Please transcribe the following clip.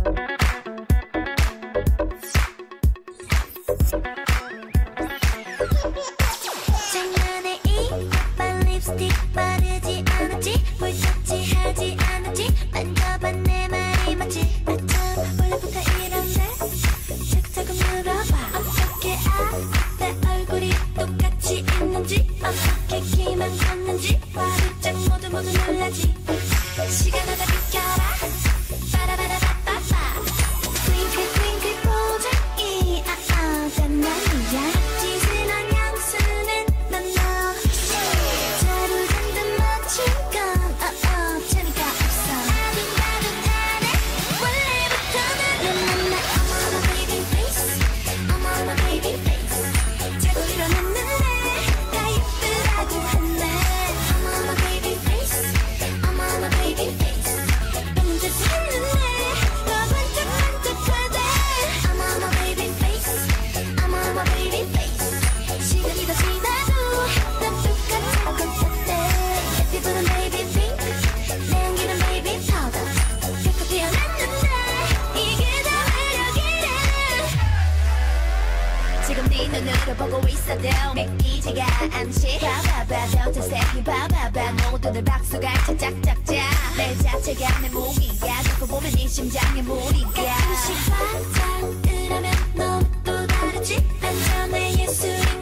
장난에 이빨 립스틱 바르지 않았지 볼터치하지 않았지 만져봐 내 말이 맞지 나처럼 원래부터 이런데 자꾸 물어봐 어떻게 내 얼굴이 똑같이 있는지 어떻게 키만 컸는지 화들짝 모두 놀라지 시간마다 비켜라 빠라바라바빠빠 트윙클 트윙클 보자기 장난이야 지순한 양수는 넌너 자루 잔뜩 맞춘 건 재미가 없어 아둥바둥하네 원래부터는 넌 만나 I'm on a babyface I'm on a babyface 자꾸 일어났는데 다 예쁘다고 했네 I'm on a babyface I'm on a babyface 너무 재밌는데 너 반짝반짝하대 I'm on a babyface I'm on a babyface 시간이 더 지나도 난 똑같은 콘서트 내 피부는 baby pink 내 향기는 baby powder 그렇게 태어났는데 이게 다 매력이래 지금 네 눈으로 보고 있어도 믿기지가 않지 봐봐봐 더 색이 봐봐봐 모두들 박수가 짝짝짝짝 내 자체가 내 무기야 자꾸 보면 네 심장에 무리가 가끔씩 화장을 하면 너무 또 다르지 완전 내 예술인